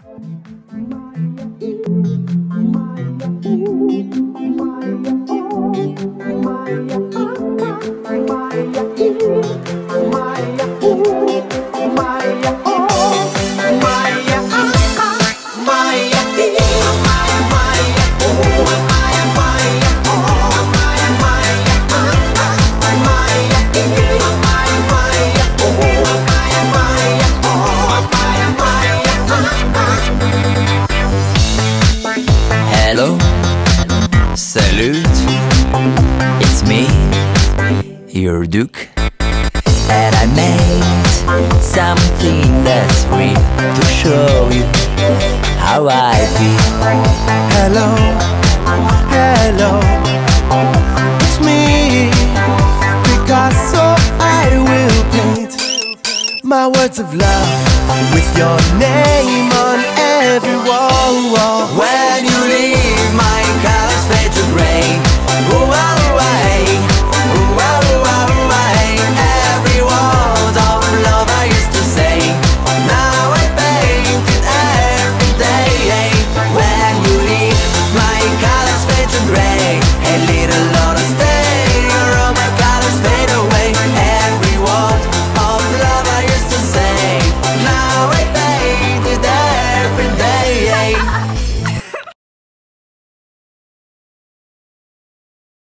Hello, salute, it's me, your Duke, and I made something that's real to show you how I feel. Hello, hello, it's me, Picasso. I will paint my words of love with your name on every wall. When you leave, my colors fade to gray.